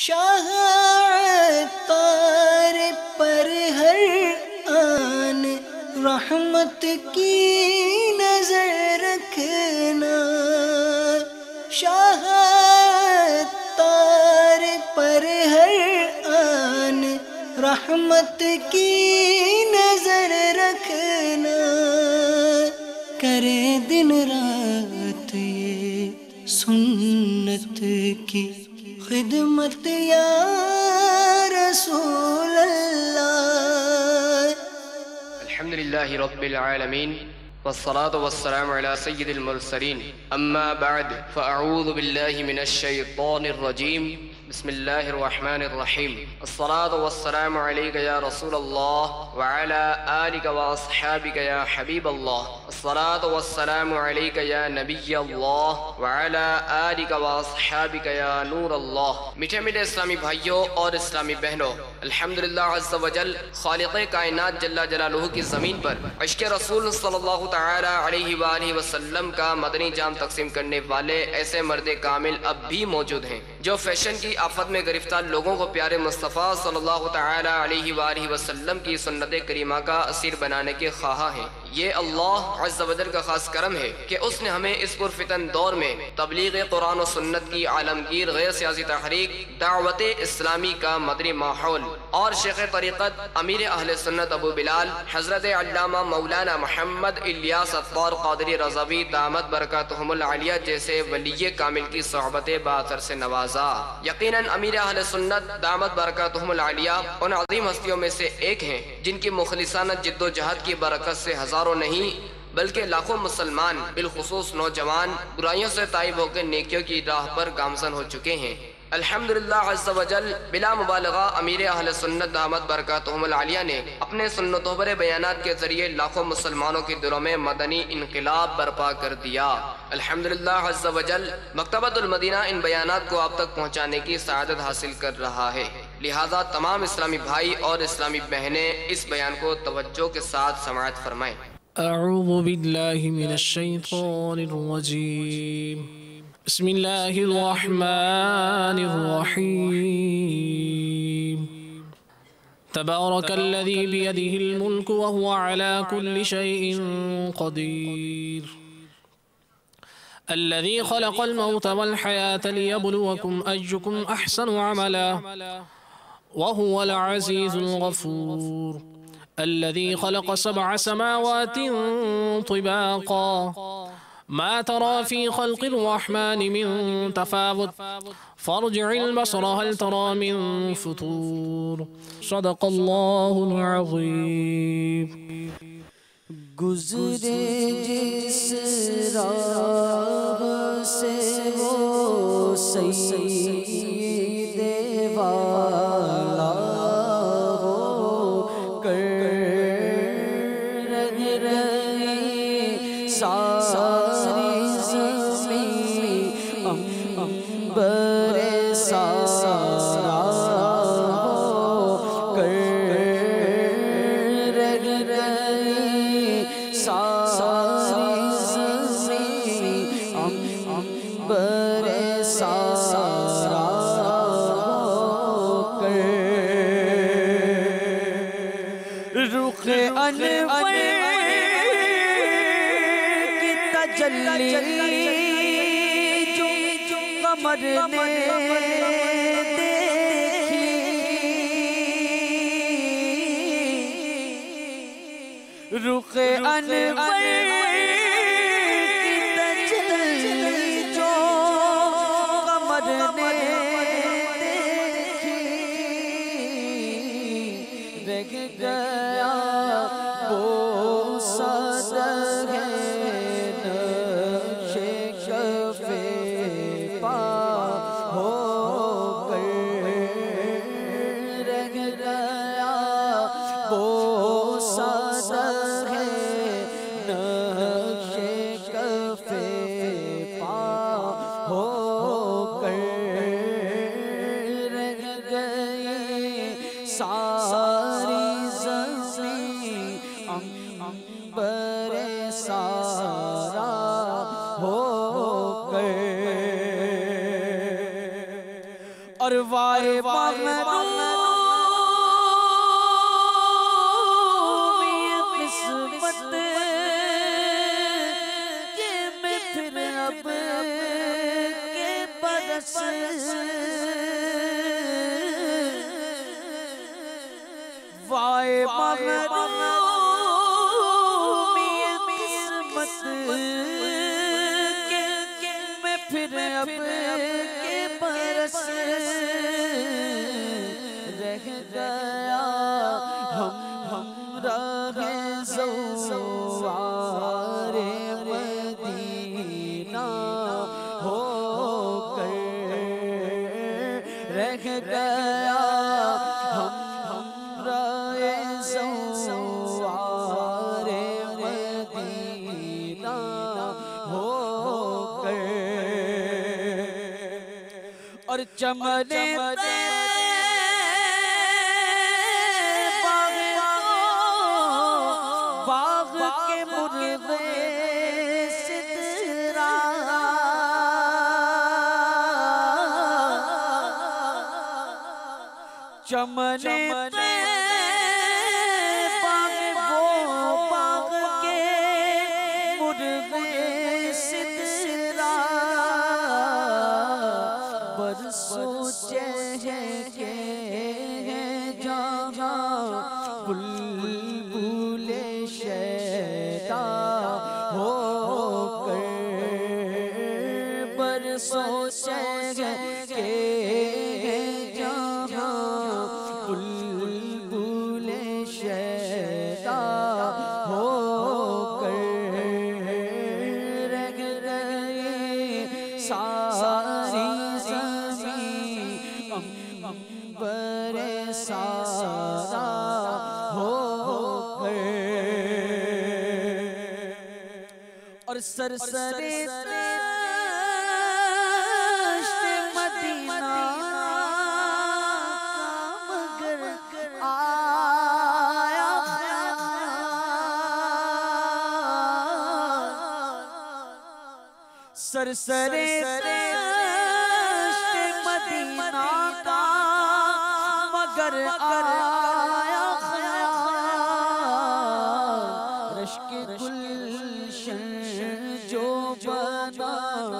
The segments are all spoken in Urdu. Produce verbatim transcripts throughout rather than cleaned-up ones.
شاہ عطار پر ہر آن رحمت کی نظر رکھنا، شاہ عطار پر ہر آن رحمت کی نظر رکھنا، کرے دن رات یہ سنت کی خدمت یا رسول اللہ۔ الحمدللہ رب العالمین والصلاة والسلام على سید المرسلین، اما بعد فاعوذ باللہ من الشیطان الرجیم، بسم اللہ الرحمن الرحیم۔ الصلاة والسلام علیک یا رسول اللہ وعلى آلک واصحابک یا حبیب اللہ، الصلاة والسلام علیک یا نبی اللہ وعلى آلک واصحابک یا نور اللہ۔ میٹھے میٹھے اسلامی بھائیوں اور اسلامی بہنوں، الحمدللہ عز و جل خالق کائنات جل جلالہ کی زمین پر عشق رسول صلی اللہ تعالی علیہ وآلہ وسلم کا مدنی جام تقسیم کرنے والے ایسے مرد کامل اب بھی موجود ہیں جو فیشن کی آفت میں گرفتار لوگوں کو پیارے مصطفیٰ صلی اللہ تعالی علیہ وآلہ وسلم کی سنت کریمہ کا اسیر بنانے کے خواہاں ہیں۔ یہ اللہ عز و جل کا خاص کرم ہے کہ اس نے ہمیں اس پرفتن دور میں تبلیغ قرآن و سنت کی عالمگیر غیر سیاسی تحریک دعوت اسلامی کا مدنی ماحول اور شیخ طریقت امیر اہل سنت ابو بلال حضرت علامہ مولانا محمد الیاس اتار قادری رضوی دامت برکاتہم العالیہ جیسے ولی کامل کی صحبت باثر سے نوازا۔ یقیناً امیر اہل سنت دامت برکاتہم العالیہ ان عظیم ہستیوں میں سے ایک ہیں جن کی مخلصانہ جد و جہد کی برکت سے ہزاروں نہیں بلکہ لاکھوں مسلمان بالخصوص نوجوان برائیوں سے تائب ہو کے نیکیوں کی راہ پر گامزن ہو چکے ہیں۔ الحمدللہ عز و جل بلا مبالغہ امیر اہل سنت دامت برکاتہم العالیہ نے اپنے سنتوں پر بیانات کے ذریعے لاکھوں مسلمانوں کے دلوں میں مدنی انقلاب برپا کر دیا۔ الحمدللہ عز و جل مکتبۃ المدینہ ان بیانات کو آپ تک پہنچانے کی سعادت حاصل کر رہا ہے، لہذا تمام اسلامی بھائی اور اسلامی بہنیں اس بیان کو توجہ کے ساتھ سماعت فرمائیں۔ اعوذ باللہ من الشیطان الرجیم، بسم اللہ الرحمن الرحیم، تبارک الذی بیدہ الملک وهو على كل شیء قدیر، الذي خلق الموت والحياة ليبلوكم أيكم أحسن عملا وهو العزيز الغفور، الذي خلق سبع سماوات طباقا ما ترى في خلق الرحمن من تفاوت فارجع البصر هل ترى من فطور، صدق الله العظيم۔ گزرے جس راہ سے وہ سید والا ہو کر رہ رہی ساری زمین امبر سارا ہو کر رہ رہی ساری زمین امبر سارا ہو کر رخ انور کی تجلی جو قمر نے دیکھی، رخ انور کی تجلی جو قمر نے دیکھی، رہ گیا وہ صدر نقش کف پا ہو کر، رہ گیا وہ صدر نقش کف پا ہو کر، رہ گئی ساری زمین امبر سارا ہو کر، اور وائے وائے محرومی قسمت کہ میں پھر اب کے برس وائے محرومی قسمت کہ میں پھر اب کے برس رہ گیا ہم ہم راہ زوار مدینہ ہو کر رہ گیا ہم ہم راہ زوار مدینہ ہو کر اور چمنے باغ کے مرغے سترا چمنے باغ وہ باغ کے مرغے سترا برسوں چہکے ہیں جہاں بلبل شیدا ہو کر برسوں چہکے ہیں جہاں بلبل شیدا ہو کر رہ گئی ساری زمین عنبر سارا ہو کر اور سرسرے دشت مدینہ مگر آیا سرسرے دشت مدینہ کا مگر آیا رشک گلشن جو بنا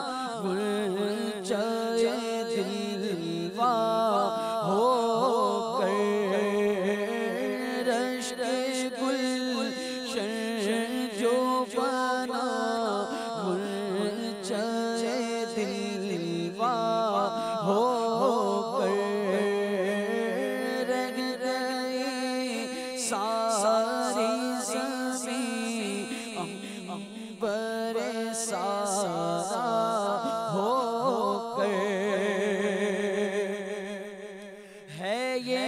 گلچہ دلوا ہو کر رشک گلشن جو بنا گلچہ دلوا ہو کر رہ گئی ساری زمین عنبر سارا ہو کر ہے یہ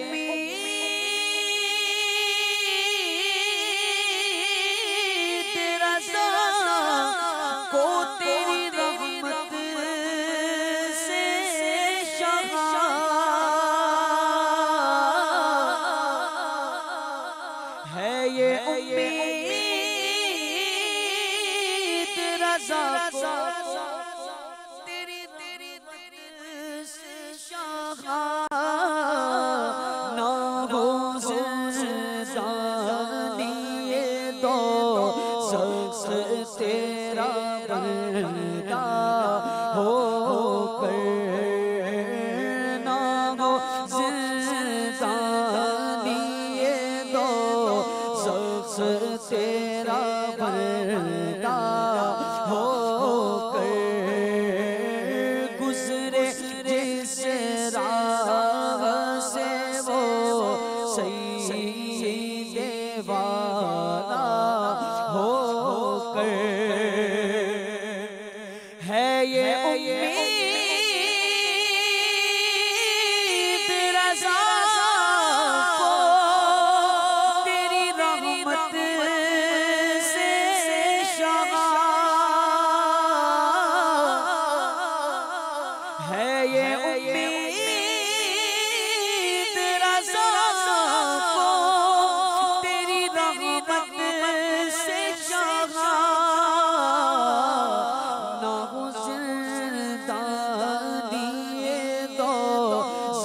امید رضا کو تیری رحمت سے شہا ہے یہ امید رضا کو تیری تیری سے شہا نہ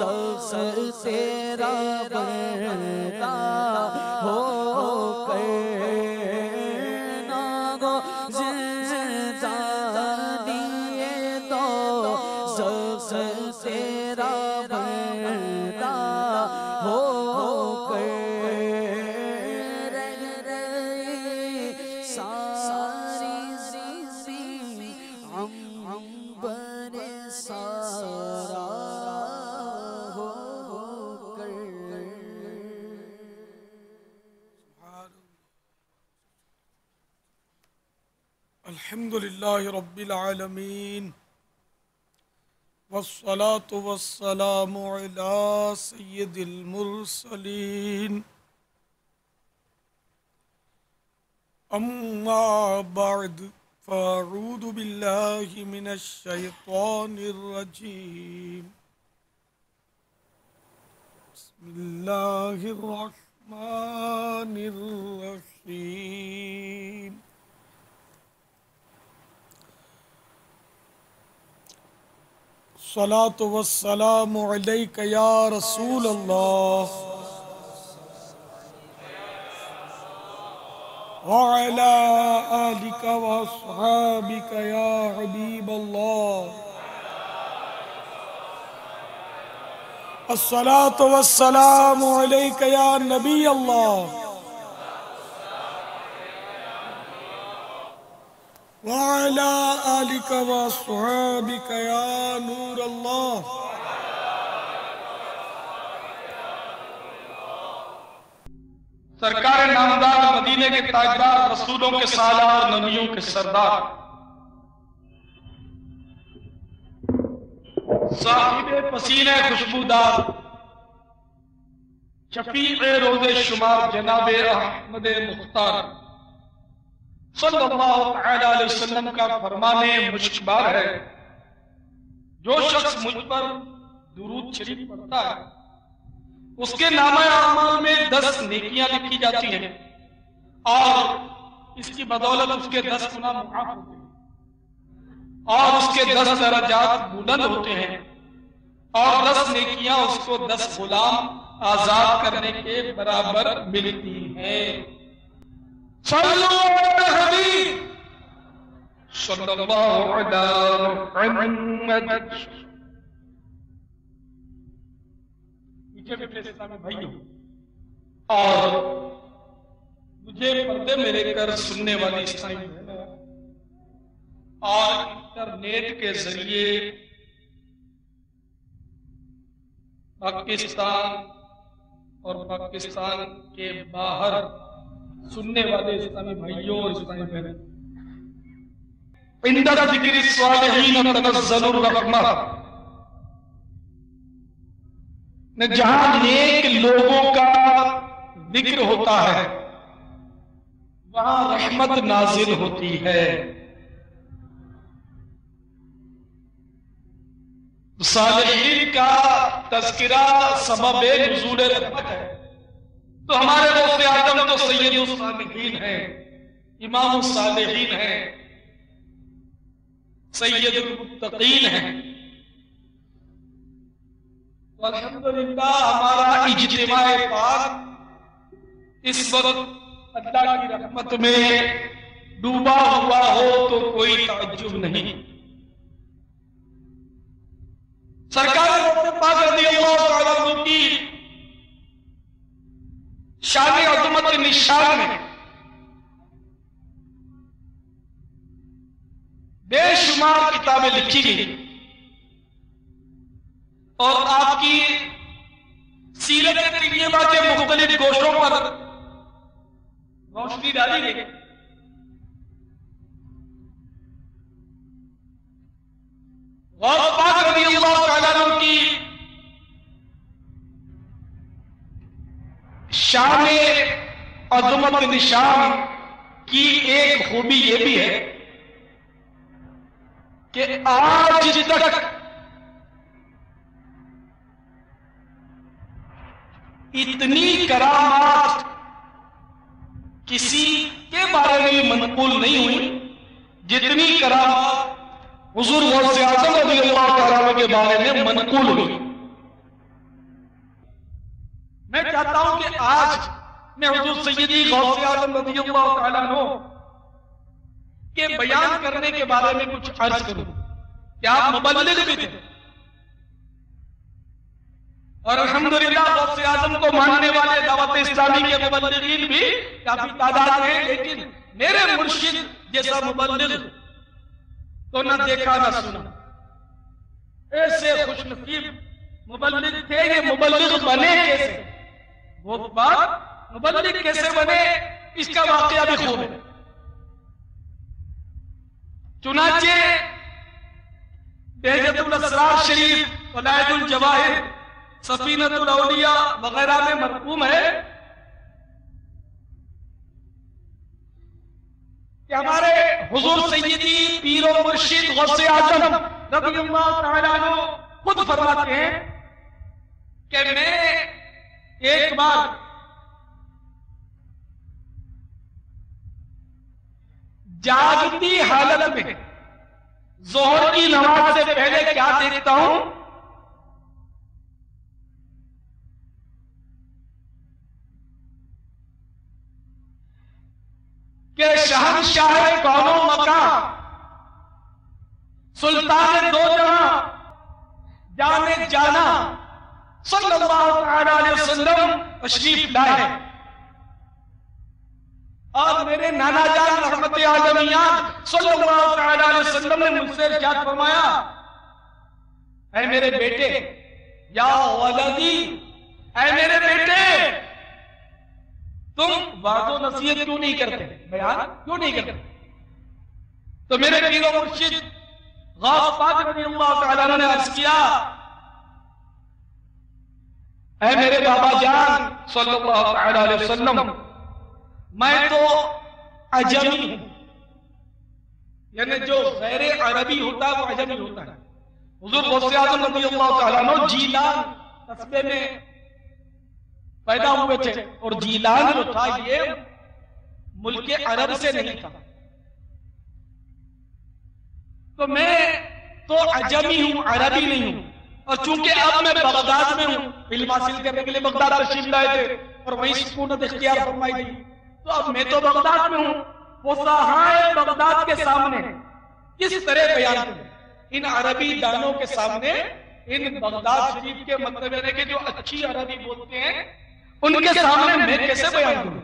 شخص تیرا بندہ ہو کر نہ گو زندہ دیے تو شخص تیرا بندہ ہو کر رہ رہی ساری زندگی عنبر سارا ہو کر. الحمد للہ رب العالمین والصلاة والسلام علی سید المرسلین اما بعد فاعوذ باللہ من الشیطان الرجیم بسم اللہ الرحمن الرحیم. الصلاة والسلام علیک یا رسول اللہ وعلى آلك وأصحابك يا حبيب الله. الصلاة والسلام عليك يا نبي الله وعلى آلك وأصحابك يا نور الله. سرکار نامدار مدینے کے تاجدار رسولوں کے سالار نبیوں کے سردار صاحب پسینے خوشبودار شفیع روز شمار جناب احمد مختار صلی اللہ تعالی علیہ وسلم کا فرمان مشکبار ہے جو شخص مجھ پر درود شریف پڑھتا ہے اس کے نامہ اعمال میں دس نیکیاں لکھی جاتی ہیں اور اس کی بدولت اس کے دس گنا معاف ہوتے ہیں اور اس کے دس درجات بلند ہوتے ہیں اور دس نیکیاں اس کو دس غلام آزاد کرنے کے برابر ملتی ہیں. صلو علی حبیب صلی اللہ علی محمد. اسلامی بھائیوں اور مجھے پردے میرے کر سننے والی اسلامی بہنوں اور انٹرنیٹ کے ذریعے پاکستان اور پاکستان کے باہر سننے والے اسلامی بھائیوں اور اسلامی بہنوں عند ذکر الصالحین تنزل الرحمہ جہاں نیک لوگوں کا ذکر ہوتا ہے وہاں رحمت نازل ہوتی ہے. صالحین کا تذکرہ سبب نزول رحمت ہے تو ہمارے دوست آدم تو سید الصالحین ہیں امام الصالحین ہیں سید المتقین ہیں. الحمدللہ ہمارا اجتماع پاک اس وقت اللہ کی رحمت میں ڈوبا ہوا ہو تو کوئی تعجب نہیں. سرکار پاک رضی اللہ تعالیٰ عنہ کی شان عظمت نشان میں بے شمار کتابیں لکھی گئی اور آپ کی سیرت طیبہ کے مختلف گوشوں پر روشنی ڈالی گئی. غوث پاک رضی اللہ تعالیٰ عنہ کی شان عظمت نشان کی ایک خوبی یہ بھی ہے کہ آج تک اتنی کرامات کسی کے بارے میں منقول نہیں ہوئی جتنی کرامات حضور غوث اعظم رضی اللہ تعالیٰ عنہ کے بارے میں منقول ہوئی. میں چاہتا ہوں کہ آج میں حضور سیدی غوث اعظم رضی اللہ تعالیٰ عنہ کے بیان کرنے کے بارے میں کچھ عرض کروں کہ آپ مبلغ بھی تھے، اور الحمدللہ غوث اعظم کو ماننے والے دعوت اسلامی کے مبلغین بھی کافی تعداد ہیں، لیکن میرے مرشد جیسا مبلغ تو نہ دیکھا نہ سنا۔ ایسے خوش نصیب مبلغ تھے، یہ مبلغ بنے کیسے؟ بہت بات مبلغ کیسے بنے اس کا واقعہ بھی خوب ہے۔ چنانچہ بہجت الاسرار شریف، قلائد الجواہر، سفینۃ الاولیاء وغیرہ میں مرقوم ہے کہ ہمارے حضور سیدی پیر و مرشد غوث اعظم رضی اللہ تعالیٰ عنہ خود فرماتے ہیں کہ میں ایک بار جاگتی حالت میں ظہر کی نماز سے پہلے کیا دیکھتا ہوں کہ شہنشاہ کون و مکان، سلطان دو جہاں، جانے جانا صلی اللہ علیہ وسلم تشریف لائے، اور میرے نانا جان رحمت عالمیان صلی اللہ علیہ وسلم نے مجھ سے ارشاد فرمایا، اے میرے بیٹے، یا ولدی، اے میرے بیٹے، تم وعظ و نصیحت کیوں نہیں کرتے، بیان کیوں نہیں کرتے؟ تو میرے پیر و مرشد غوث پاک رضی اللہ تعالیٰ نے عرض کیا، اے میرے بابا جان صلی اللہ علیہ وسلم، میں تو عجمی ہوں، یعنی جو غیر عربی ہوتا ہے وہ عجمی ہوتا ہے۔ حضور غوث اعظم رضی اللہ تعالیٰ عنہ جیلان قصبے میں پیدا ہوئے تھے، اور جیلان جو تھا یہ ملک عرب سے نہیں تھا، تو میں تو عجمی ہوں، عربی نہیں ہوں، اور چونکہ اب میں بغداد میں ہوں، علم حاصل کرنے کے لیے بغداد تشریف لائے تھے اور وہیں سکونت اختیار فرمائی تھی، تو اب میں تو بغداد میں ہوں، وہ صحائے بغداد کے سامنے کس طرح بیان کروں؟ ان عربی دانوں کے سامنے، ان بغداد شریف کے مطلب ہے کہ جو اچھی عربی بولتے ہیں ان کے سامنے میں کیسے بیان کروں؟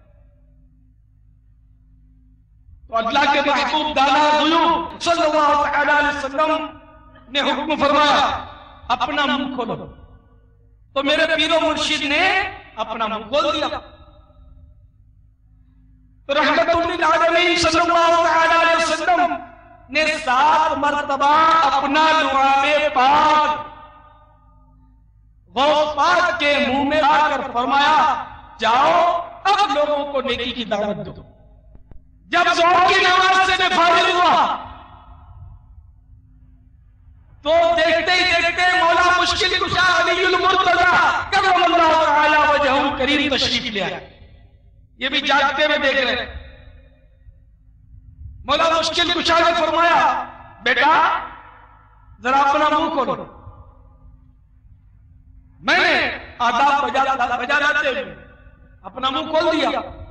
تو اللہ کے محبوب دانا غیوب صلی اللہ علیہ وسلم نے حکم فرمایا، اپنا منہ کھولو۔ تو میرے پیر و مرشد نے اپنا منہ کھول دیا، رحمت للعالمین صلی اللہ علیہ وسلم نے سات مرتبہ اپنا لعاب پاک غوث پاک کے منہ میں لا کر فرمایا، جاؤ اب لوگوں کو نیکی کی دعوت دو۔ جب ظہر کی نماز سے میں فارغ ہوا تو دیکھتے ہی دیکھتے مولا مشکل کشا علی المرتضی کرم اللہ تعالی وجہہ کریم تشریف لے آئے۔ یہ بھی جاگتے میں دیکھ رہے ہیں۔ مولا مشکل کشا نے فرمایا، بیٹا ذرا اپنا منہ کھولو۔ میں نے آداب بجا لاتے ہوئے اپنا منہ کھول دیا،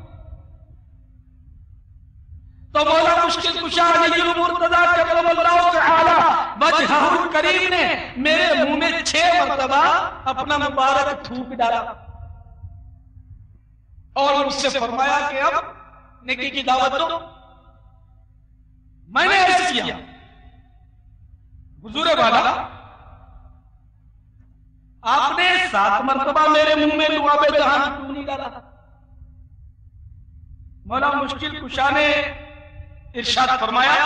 تو مولا مشکل کشا علی المرتضی کرم اللہ تعالی وجہہ کریم نے میرے منہ میں چھ مرتبہ اپنا مبارک تھوک ڈالا، اور مجھ سے فرمایا کہ اب نیکی کی دعوت دو۔ میں نے ایسا کیا، حضور والا آپ نے سات مرتبہ میرے منہ میں لعاب دہان کیوں نہیں ڈالا؟ مولا مشکل کشا نے ارشاد فرمایا،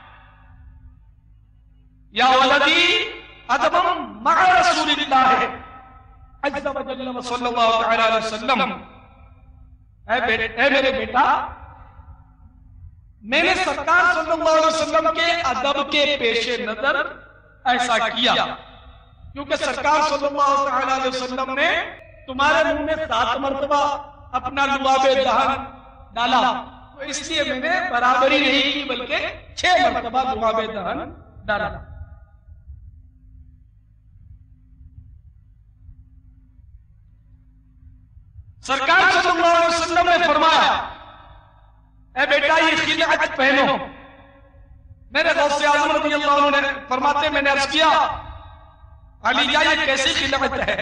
یا ولدی ادب مع رسول اللہ عز و جل صلی اللہ علیہ وسلم، اے میرے بیٹا، میں نے سرکار صلی اللہ علیہ وسلم کے ادب کے پیش نظر ایسا کیا، کیونکہ سرکار صلی اللہ علیہ وسلم نے تمہارے منہ میں سات مرتبہ اپنا لعاب دہن ڈالا، تو اس لیے میں نے برابری نہیں کی بلکہ چھ مرتبہ لعاب دہن ڈالا۔ سرکار صلی اللہ علیہ وسلم نے فرمایا اے بیٹا یہ خلعت پہنو. میرے غوث اعظم رضی اللہ عنہ نے فرماتے میں نے عرض کیا علی جان یہ کیسی خلعت ہے؟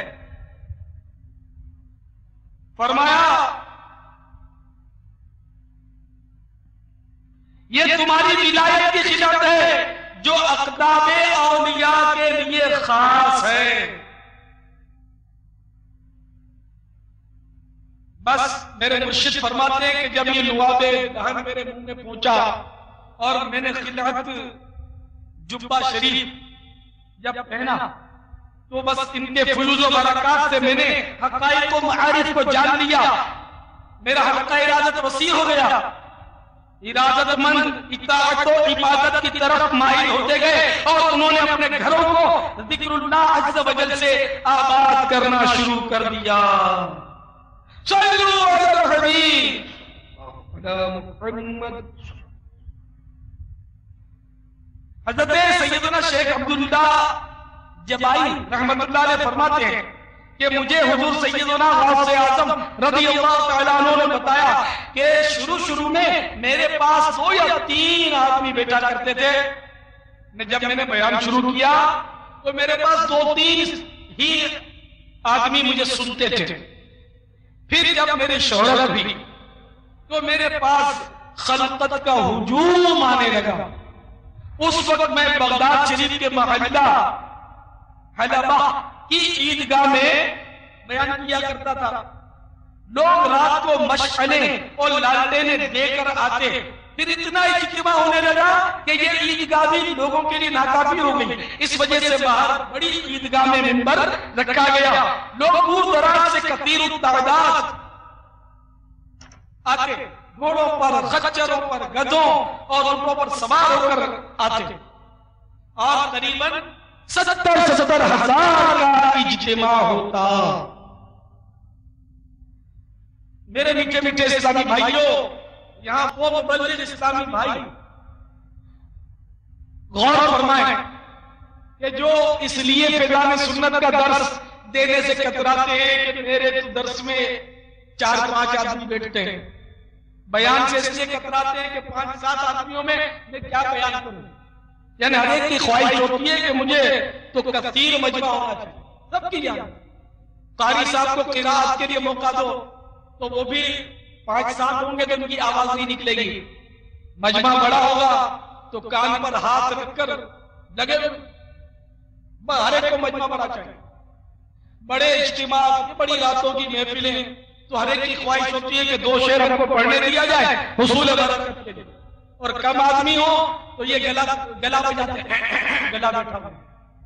فرمایا یہ تمہاری ولایت کی خلعت ہے جو اقدام اولیاء کے لیے خاص ہے. بس میرے مرشد فرماتے ہیں کہ جب یہ لعاب دہن میرے منہ میں پہنچا اور میں نے خلعت جبہ شریف جب پہنا تو بس ان کے فیوز و برکات سے میں نے حقائق و معارف کو جان لیا. میرا حلقہ ارادت وسیع ہو گیا. ارادت مند اطاعت و عبادت کی طرف مائل ہوتے گئے اور انہوں نے اپنے گھروں کو ذکر اللہ عز و جل سے آباد کرنا شروع کر دیا. صلو علی الحبیب علی محمد. حضرت سیدنا شیخ عبداللہ جبائی رحمت اللہ علیہ فرماتے ہیں کہ مجھے حضور سیدنا غوث اعظم رضی اللہ تعالیٰ عنہ نے بتایا کہ شروع شروع میں میرے پاس دو یا تین آدمی بیٹھا کرتے تھے. جب میں نے بیان شروع کیا تو میرے پاس دو تین ہی آدمی مجھے سنتے تھے. پھر جب میری شہرت بھی تو میرے پاس خلقت کا ہجوم آنے لگا. اس وقت میں بغداد شریف کے محلہ حلبہ کی عیدگاہ میں بیان کیا کرتا تھا. لوگ رات کو مشعلیں اور لالٹینیں دے کر آتے. پھر اتنا اجتماع ہونے لگا کہ یہ عیدگاہ بھی لوگوں کے لیے ناکافی ہو گئی. اس وجہ سے باہر بڑی عیدگاہ میں منبر رکھا گیا. لوگ دور دراز سے کثیر التعداد آتے گھوڑوں پر خچروں پر گدھوں اور اونٹوں پر سوار ہو کر آتے اور قریباً ستر ستر ہزار کا اجتماع ہوتا. میرے میٹھے میٹھے اسلامی بھائیوں یہاں وہ مبلغ اسلامی بھائی غور فرمائیں کہ جو اس لیے فیضان سنت کا درس دینے سے کتراتے ہیں کہ میرے درس میں چار پانچ آدمی بیٹھتے ہیں. بیان سے اس لیے کتراتے ہیں کہ پانچ سات آدمیوں میں میں کیا بیان کروں. یعنی ہر ایک کی خواہش ہوتی ہے کہ مجھے تو کثیر مجمع ہونا چاہیے. سب کی جان قاری صاحب کو قرات کے لیے موقع دو تو وہ بھی پانچ سات ہوں گے تو ان کی آواز نہیں نکلے گی. مجمع بڑا ہوگا تو کان پر ہاتھ رکھ کر لگے ہر ایک کو مجمع بڑا چاہیے. بڑے اجتماع بڑی راتوں کی محفلیں تو ہر ایک کی خواہش ہوتی ہے کہ دو شعر ہم کو پڑھنے دیا جائے حصول برکت کے لیے. اور کم آدمی ہو تو یہ گلا گلا بجاتے ہیں گلا بیٹھا ہوا.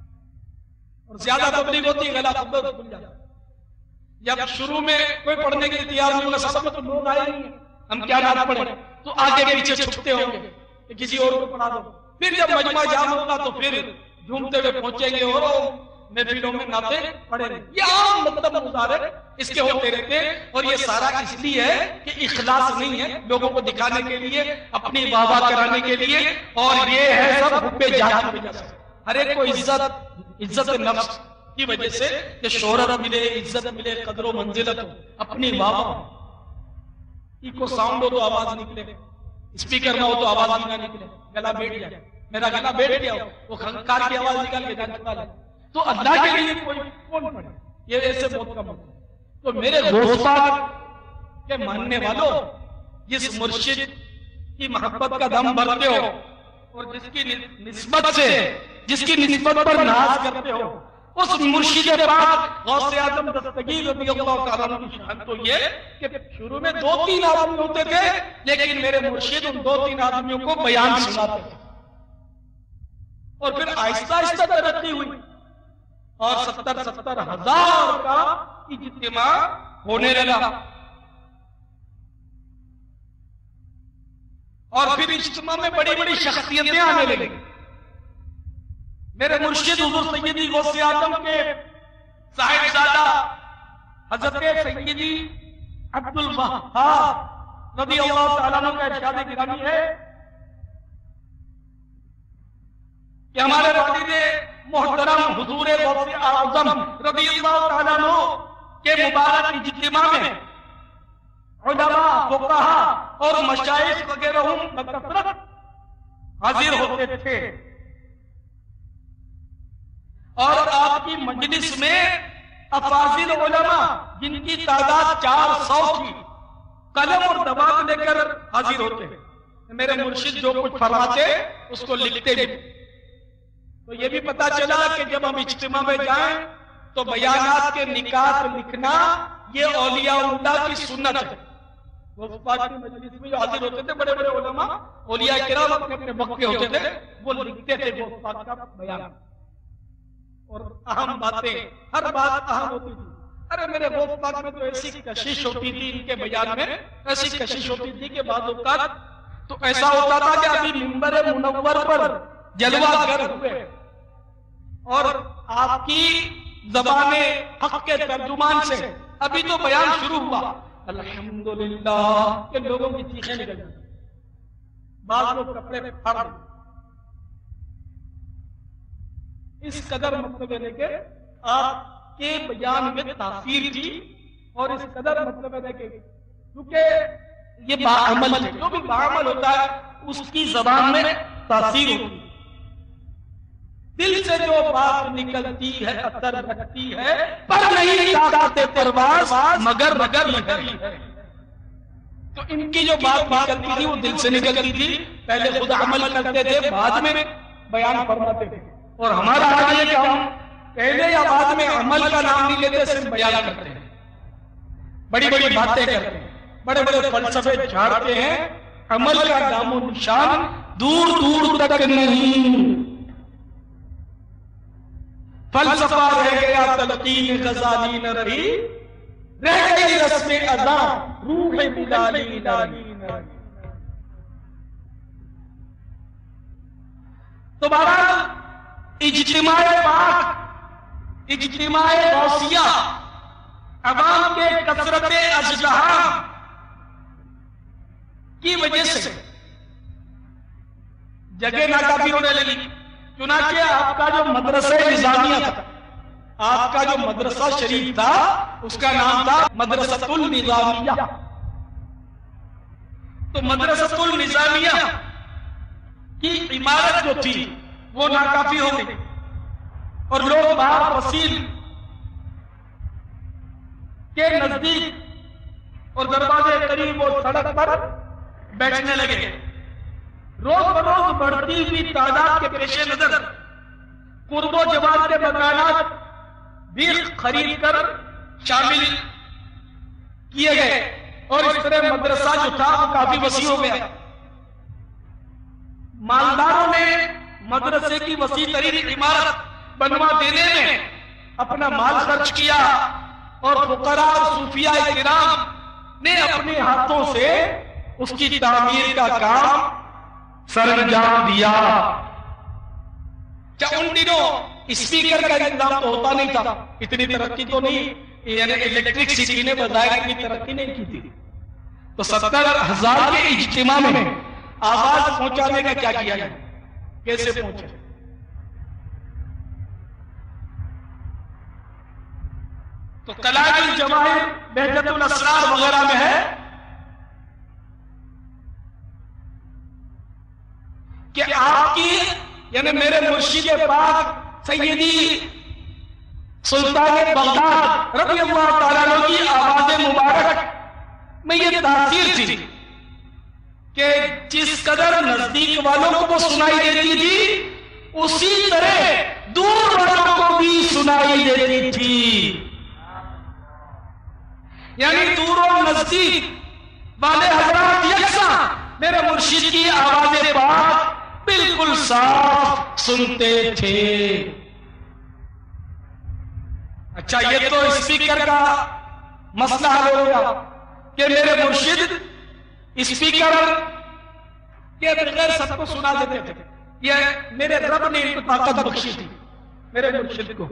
اور زیادہ تبلیغ ہوتی ہے گلا کھل جاتا. جب شروع میں کوئی پڑھنے کے لیے تیار نہیں ہوگا سب میں تو لوگ آئے نہیں ہم کیا نہ پڑھیں تو آگے پیچھے چھپتے ہوں گے کہ کسی اور کو پڑھا دو. پھر جب مجمع جام ہوگا تو پھر جھومتے ہوئے پہنچیں گے اور محفلوں میں نعتیں پڑھے رہے. یہ عام مطلب مظاہرے اس کے ہوتے رہتے ہیں اور یہ سارا اس لیے ہے کہ اخلاص نہیں ہے لوگوں کو دکھانے کے لیے اپنی واہ واہ کرانے کے لیے. اور یہ ہے سب حب ذات کی وجہ سے. ہر ایک کو عزت عزت نفس کی وجہ سے کہ شہرت ملے عزت ملے قدر و منزلت ہو اپنی واہ واہ. ایکو ساؤنڈ ہو تو آواز نکلے اسپیکر نہ ہو تو آواز نہ نکلے گلا بیٹھ جائے. میرا گلا بیٹھ گیا وہ خنکار کی آواز نکال کے جان چکا لے تو اللہ کے لیے کوئی کون پڑھے. یہ ایسے بہت کم ہوتا ہے. تو میرے غوث پاک کے ماننے والوں جس مرشد کی محبت کا دم بھرتے ہو اور جس کی نسبت سے جس کی نسبت پر ناز کرتے ہو اس مرشد پاک غوث اعظم دستگیر رضی اللہ تعالیٰ عنہ کی شان تو یہ کہ شروع میں دو تین آدمی ہوتے تھے لیکن میرے مرشد ان دو تین آدمیوں کو بیان سناتے تھے اور پھر آہستہ آہستہ ترقی ہوئی اور ستر ستر ہزار کا اجتماع ہونے لگا. اور پھر اجتماع میں بڑی بڑی شخصیتیں آنے لگی. میرے مرشد حضور سیدی غوث اعظم کے صاحبزادہ حضرت سیدی عبد الوہاب رضی اللہ تعالیٰ عنہ کا ارشاد گرامی ہے کہ ہمارے والد محترم حضور غوث اعظم رضی اللہ تعالیٰ عنہ کے مبارک اجتماع میں علماء فقہا اور مشائخ وغیرہ بکثرت حاضر ہوتے تھے، اور آپ کی مجلس میں افاضل علماء جن کی تعداد چار سو تھی قلم اور دوات لے کر حاضر ہوتے ہیں۔ میرے مرشد جو کچھ فرماتے اس کو لکھتے بھی۔ تو یہ بھی پتا چلا کہ جب ہم اجتماع میں جائیں تو بیانات کے نکات لکھنا یہ اولیاء اللہ کی سنت ہے۔ وہ پاک کی مجلس میں جو حاضر ہوتے تھے بڑے بڑے علماء، اولیاء کرام اپنے اپنے وقت کے ہوتے تھے، وہ لکھتے تھے وہ پاک کا بیان، اور اہم باتیں، ہر بات اہم ہوتی تھی۔ ارے میرے غوث پاک میں تو ایسی کشش ہوتی تھی، ان کے بیان میں ایسی کشش ہوتی تھی کہ بعض اوقات تو ایسا ہوتا تھا کہ ابھی منبر منور پر جلوہ گر ہوئے اور آپ کی زبان حق کے ترجمان سے ابھی تو بیان شروع ہوا، الحمدللہ کہ لوگوں کی چیخیں نکل جاتی، بعض لوگ کپڑے پہ پھاڑ دیتے۔ اس قدر مطلب ہے کہ آپ کے بیان میں تاثیر تھی، اور اس قدر مطلب ہے کہ کیونکہ یہ باعمل ہے، جو بھی باعمل ہوتا ہے اس کی زبان میں تاثیر ہوتی ہے، دل سے جو بات نکلتی ہے اثر رکھتی ہے، پر نہیں طاقت پرواز مگر مگر لگتی ہے۔ تو ان کی جو بات نکلتی تھی وہ دل سے نکلتی تھی، پہلے خود عمل کرتے تھے، بعد میں بیان فرماتے تھے۔ اور ہمارا حال یہ کہ ہم پہلے یا بعد میں عمل کا نام نہیں لیتے، صرف بیان کرتے ہیں، بڑی بڑی باتیں کرتے ہیں، بڑے بڑے فلسفے جھاڑتے ہیں، عمل کا نام و نشان دور دور تک نہیں۔ فلسفہ رہ گیا تلقین غزالی نہ رہی، رہ گئی رسم ادا روح بلالی لالی نہ رہی۔ تو بہرحال اجتماع پاک، اجتماع غوثیہ، عوام کے کثرت ازدحام کی وجہ سے جگہ ناکافی ہونے لگی، چنانچہ آپ کا جو مدرسہ نظامیہ تھا، آپ کا جو مدرسہ شریف تھا اس کا نام تھا مدرسۃ النظامیہ۔ تو مدرسۃ النظامیہ کی عمارت جو تھی وہ ناکافی ہو گئی، اور لوگ باہر وسیل کے نزدیک اور دروازے قریب اور سڑک پر بیٹھنے لگے۔ روز بروز بڑھتی ہوئی تعداد کے پیش نظر قرب و جوار کے مکانات بھی خرید کر شامل کیے گئے، اور اس طرح مدرسہ جو تھا وہ کافی وسیع ہو گیا۔ مالداروں نے مدرسے کی وسیع ترین عمارت بنوا دینے میں اپنا مال خرچ کیا، اور فقراء اور صوفیاء کرام نے اپنے ہاتھوں سے اس کی تعمیر کا کام سر انجام دیا۔ کیا ان دنوں اسپیکر کا انتظام تو ہوتا نہیں تھا، اتنی ترقی تو نہیں، یعنی الیکٹرک سٹی نے بظاہر اتنی ترقی نہیں کی تھی، تو ستر ہزار کے اجتماع میں آواز پہنچانے کا کیا کیا جائے، کیسے پہنچے؟ تو کلام الجواہر بہجت الاسرار وغیرہ میں ہے کہ آپ کی یعنی میرے مرشد پاک سیدی سلطان بغداد رضی اللہ تعالیٰ عنہ کی آواز مبارک میں یہ تاثیر تھی کہ جس قدر نزدیک والوں کو سنائی دیتی تھی اسی طرح دور والوں کو بھی سنائی دیتی تھی، یعنی دور و نزدیک والے حضرات یکساں میرے مرشد کی آواز پاک بالکل صاف سنتے تھے۔ اچھا یہ تو اسپیکر کا مسئلہ حل ہو گیا کہ میرے مرشد اسپیکر کے بغیر سب کو سنا دیتے تھے، یہ میرے رب نے ان کو طاقت بخشی تھی میرے مرشد کو۔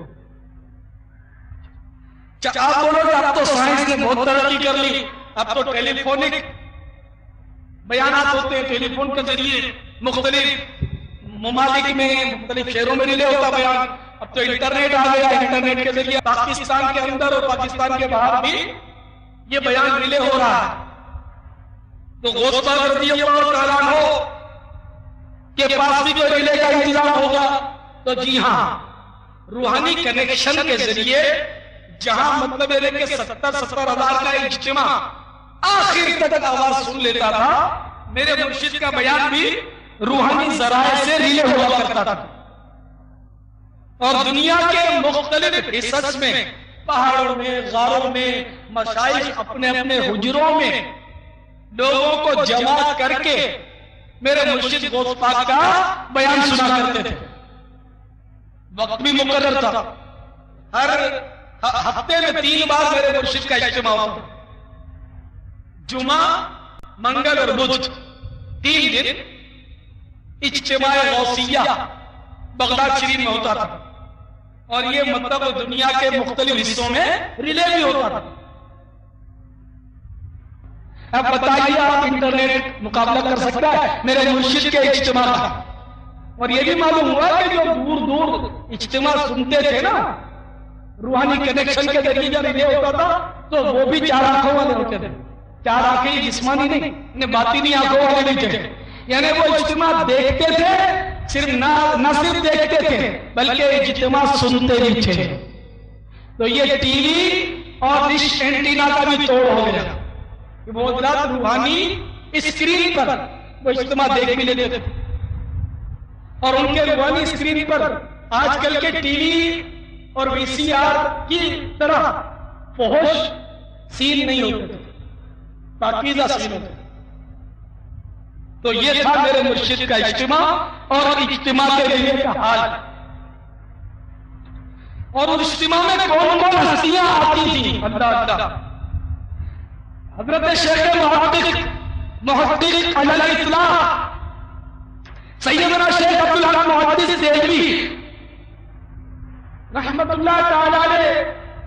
آپ بولو گے اب تو سائنس نے بہت ترقی کر لی، اب تو ٹیلی فونک بیانات ہوتے ہیں، ٹیلی فون کے ذریعے مختلف ممالک میں مختلف شہروں میں ریلے ہوتا بیان، اب تو انٹرنیٹ آ گیا، انٹرنیٹ کے ذریعے پاکستان کے اندر اور پاکستان کے باہر بھی یہ بیان ریلے ہو رہا ہے۔ تو غوث پاک رضی اللہ تعالیٰ عنہ کے پاس بھی کوئی ریلے کا انتظام ہوگا؟ تو جی ہاں، روحانی کنیکشن کے ذریعے جہاں مطلب ہے کہ ستر ستر ہزار کا اجتماع آخر تک آواز سن لیتا تھا، میرے مرشد کا بیان بھی روحانی ذرائع سے ریلے ہوا کرتا تھا، اور دنیا کے مختلف حصص میں، پہاڑوں میں، غاروں میں، مشائخ اپنے اپنے حجروں میں لوگوں کو جمع کر کے میرے مرشد غوث پاک کا بیان سنا کرتے تھے۔ وقت بھی مقرر تھا، ہر ہفتے میں تین بار میرے مرشد کا اجتماع ہوتا، جمعہ، منگل اور بدھ، تین دن اجتماع غوثیہ بغداد شریف میں ہوتا تھا، اور یہ مطلب دنیا کے مختلف حصوں میں ریلے بھی ہوتا تھا۔ اب بتائیے آپ انٹرنیٹ مقابلہ کر سکتا ہے میرے مرشد کے اجتماع کا؟ اور یہ بھی معلوم ہوا کہ جو دور دور اجتماع سنتے تھے نا، روحانی کنیکشن کے ذریعے جب ریلے ہوتا تھا تو وہ بھی چار آنکھوں والے ہوتے تھے، چار آنکھیں جسمانی نہیں، انہیں باطنی آنکھوں والے نہیں تھے، یعنی وہ اجتماع دیکھتے تھے، صرف نہ صرف دیکھتے تھے بلکہ اجتماع سنتے بھی تھے۔ تو یہ ٹی وی اور ڈش اینٹینا کا بھی توڑ ہو گیا کہ وہ حضرات روحانی اسکرین پر وہ اجتماع دیکھ بھی لیتے تھے، اور ان کے روحانی اسکرین پر آج کل کے ٹی وی اور وی سی آر کی طرح فحش سین نہیں ہوتے تھے، پاکیزہ سین ہوتے تھے۔ تو یہ تھا میرے مرشد کا اجتماع اور اجتماع کے لیے کا حال۔ اور اس اجتماع میں کون کون ہستیاں آتی تھیں؟ اللہ اللہ، حضرت شیخ محقق محقق علی الاطلاق سیدنا شیخ عبدالحق محدث دہلوی رحمت اللہ تعالی علیہ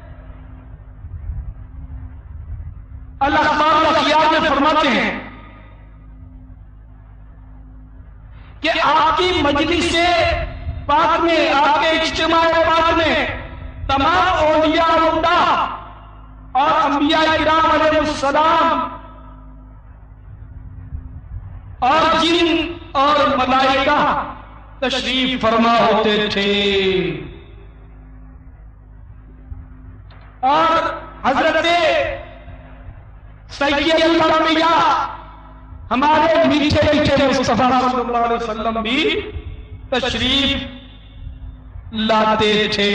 الاخبار والاخیار میں فرماتے ہیں کہ آپ کی مجلس پاک میں، آپ کے اجتماع پاک میں تمام اولیاء اللہ اور انبیاء کرام علیہ السلام اور جن اور ملائکہ تشریف فرما ہوتے تھے، اور حضرت سید الانبیاء ہمارے میٹھے میٹھے مصطفیٰ صلی اللہ علیہ وسلم بھی تشریف لاتے تھے۔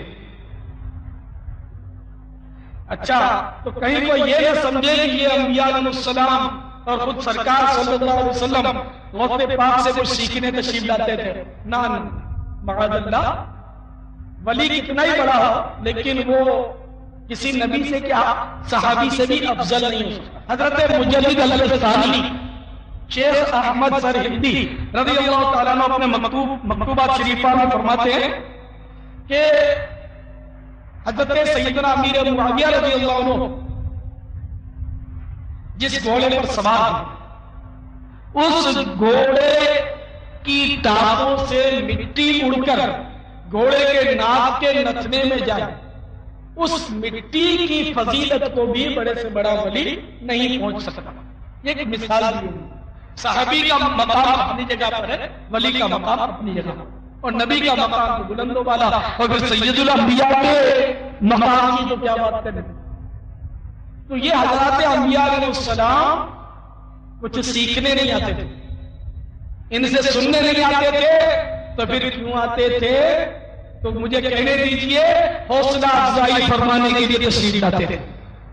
اچھا، تو کہیں کوئی یہ نہ سمجھے کہ یہ انبیاء علیہ السلام اور خود سرکار صلی اللہ علیہ وسلم غوث پاک سے کچھ سیکھنے تشریف لاتے تھے، نہ معاذ اللہ، ولی کتنا ہی بڑا ہو لیکن وہ کسی نبی سے کیا صحابی سے بھی افضل نہیں ہو سکتا۔ حضرت مجدد الفسانی شیخ احمد سرہندی رضی اللہ تعالیٰ عنہ اپنے مکتوب مکتوبات شریفہ میں فرماتے ہیں کہ حضرت سیدنا امیر معاویہ رضی اللہ عنہ جس گھوڑے پر سوار ہیں، اس گھوڑے کی ٹانگوں سے مٹی اڑ کر گھوڑے کے ناک کے نتنے میں جائے، اس مٹی کی فضیلت کو بھی بڑے سے بڑا ولی نہیں پہنچ سکتا۔ یہ ایک مثال دی ہے، صحابی کا مقام اپنی جگہ پر ہے، ولی کا مقام اپنی جگہ پر، اور نبی کا مقام بلند و بالا، اور پھر سید الانبیاء کے مقام کی تو کیا بات کریں۔ تو یہ حضرات انبیاء علیہ السلام کچھ سیکھنے نہیں آتے تھے، ان سے سننے نہیں آتے تھے، تو پھر کیوں آتے تھے؟ تو مجھے کہنے دیجئے، حوصلہ افزائی فرمانے کے لیے تشریف لاتے تھے،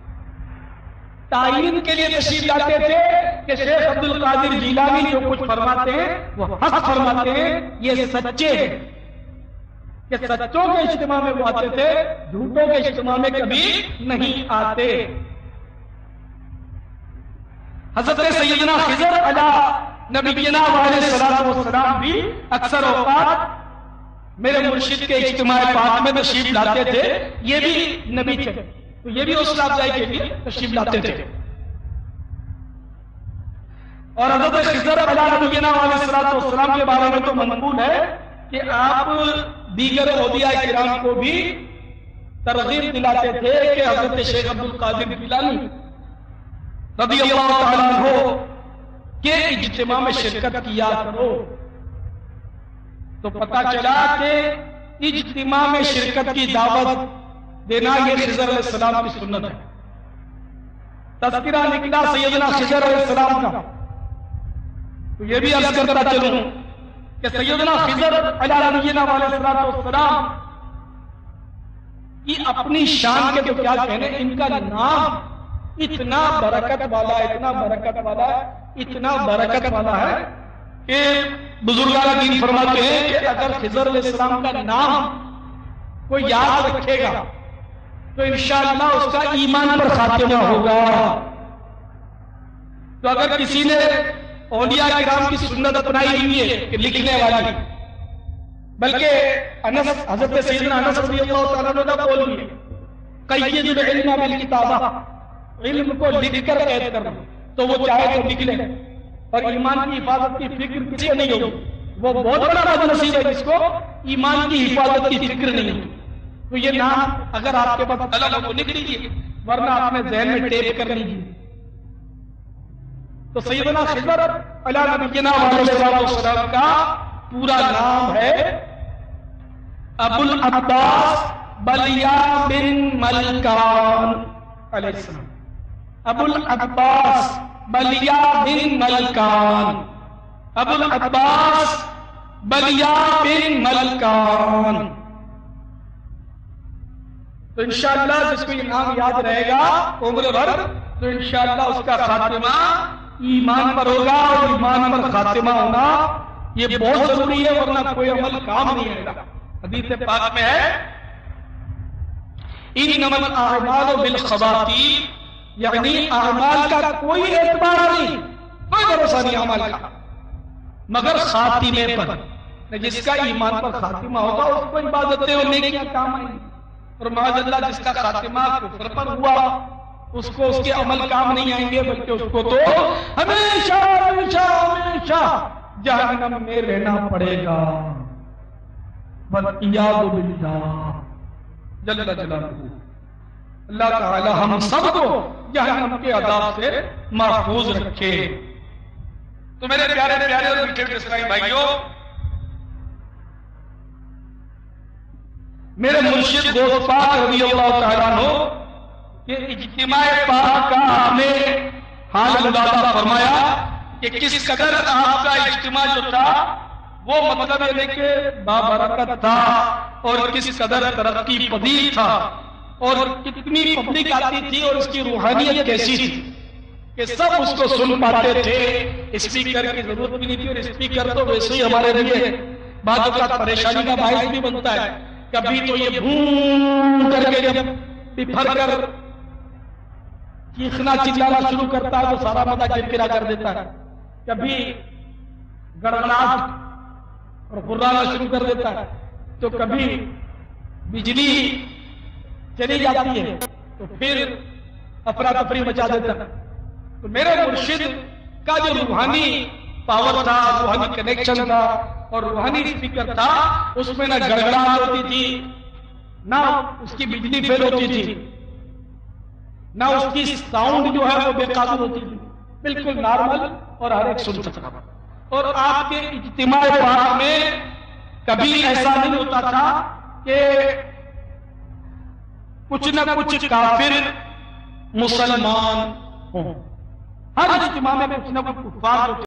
تعین کے لیے تشریف لاتے تھے کہ شیخ عبد القادر جیلانی جو کچھ فرماتے ہیں وہ حق فرماتے ہیں، یہ سچے ہیں، کہ سچوں کے اجتماع میں وہ آتے تھے، جھوٹوں کے اجتماع میں کبھی نہیں آتے۔ حضرت سیدنا خضر علیہ نبینا علیہ الصلوۃ والسلام بھی اکثر اوقات میرے مرشد کے اجتماع پاک میں تشریف لاتے تھے، یہ بھی نبی تھے، تو یہ بھی حوصلہ افزائی کے لیے تشریف لاتے تھے۔ اور حضرت خضر علیہ نبینا علیہ الصلوۃ والسلام کے بارے میں تو منقول ہے کہ آپ دیگر اولیاء کرام کو بھی ترغیب دلاتے تھے کہ حضرت شیخ عبد القادر جیلانی رضی اللہ تعالیٰ عنہ کہ اجتماع میں شرکت کیا کرو، تو پتا چلا کہ اجتماع میں شرکت کی دعوت دینا یہ خضر علیہ السلام کی سنت ہے۔ تذکرہ نکلا سیدنا خضر علیہ السلام کا، تو یہ بھی عرض کرتا چلوں کہ سیدنا خضر علیہ السلام کی اپنی شان کے تو کیا کہنے، ان کا نام اتنا برکت والا اتنا برکت والا اتنا برکت والا ہے کہ بزرگان دین فرماتے ہیں کہ اگر خضر علیہ السلام کا نام کوئی یاد رکھے گا تو انشاءاللہ اس کا ایمان پر خاتمہ ہوگا۔ تو اگر کسی نے اولیاء کرام کی سنت اپنائی ہوئی ہے کہ لکھنے والی، بلکہ انس حضرت سیدنا انس رضی اللہ تعالیٰ عنہ کا قول بھی ہے، قید العلم بالکتابہ، علم کو لکھ کر قید کرنا، تو وہ چاہے تو لکھ لے، اور ایمان کی حفاظت کی فکر کسی کو نہیں ہوگی۔ وہ بہت بڑا بد نصیب ہے جس کو ایمان کی حفاظت کی فکر نہیں ہوگی۔ تو یہ نام اگر آپ کے پاس قلم ہو تو لکھ لیجیے، ورنہ آپ نے ذہن میں ٹیپ کر لیجیے۔ تو سیدنا خضر علیہ نبینا علیہ السلام کا پورا نام ہے ابو العباس بلیا بن ملکان علیہ السلام، ابو العباس بلیا بن ملکان، ابو العباس بلیا بن ملکان۔ تو انشاءاللہ جس کو یہ نام یاد رہے گا عمر بھر، تو انشاءاللہ اس کا خاتمہ ایمان پر ہوگا، اور ایمان پر خاتمہ ہونا یہ بہت ضروری ہے، ورنہ کوئی عمل کام نہیں آئے گا۔ حدیث پاک میں ہے انما الاعمال بالخواتیم، یعنی اعمال کا کوئی اعتبار نہیں، کوئی بھروسہ نہیں اعمال کا، مگر خاتمے پر۔ جس کا ایمان پر خاتمہ ہوگا اس کو عبادتیں اور نیکیاں کام آئیں گی، اور معاذ اللہ جس کا خاتمہ کفر پر ہوا اس کو اس کے عمل کام نہیں آئیں گے، بلکہ اس کو تو ہمیشہ ہمیشہ ہمیشہ جہنم میں رہنا پڑے گا۔ وَالْعِيَاذُ بِاللَّهِ جل جلالہ، اللہ تعالی ہم سب کو جہنم کے عذاب سے محفوظ رکھے۔ تو میرے پیارے پیارے اور میٹھے اسلامی بھائیوں، میرے مرشد غوث پاک رضی اللہ تعالیٰ عنہ کہ اجتماع پاک کا ہمیں حال مدادہ فرمایا کہ کس قدر آپ کا اجتماع جو تھا وہ مطلب یہ کہ بابرکت تھا، اور کس قدر ترقی پذیر تھا، اور کتنی پبلک آتی تھی، اور اس کی روحانیت کیسی تھی کہ سب اس کو سن پاتے تھے۔ اسپیکر کی ضرورت بھی نہیں تھی، اور اسپیکر تو ویسے ہی ہمارے لیے بعض اوقات پریشانی کا باعث بھی بنتا ہے۔ کبھی تو یہ بھون کر کے جب بپھر کر چیخنا چلانا شروع کرتا ہے تو سارا مدہ گرگرا کر دیتا ہے، کبھی گڑگڑاہٹ اور غرانا شروع کر دیتا ہے، تو کبھی بجلی چلی جاتی ہے تو پھر افراتفری مچا دیتا ہے۔ تو میرے مرشد کا جو روحانی پاور تھا، روحانی کنیکشن تھا، اور روحانی اسپیکر تھا، اس میں نہ گڑگڑاہٹ ہوتی تھی، نہ اس کی بجلی فیل ہوتی تھی، نہ اس کی ساؤنڈ جو ہے وہ بے قابل ہوتی تھی، بالکل نارمل اور ہر ایک سن سکتا تھا۔ اور آپ کے اجتماع پاک میں کبھی ایسا نہیں ہوتا تھا کہ کچھ نہ کچھ کافر مسلمان ہوں، ہر اجتماع میں کچھ نہ کچھ کفار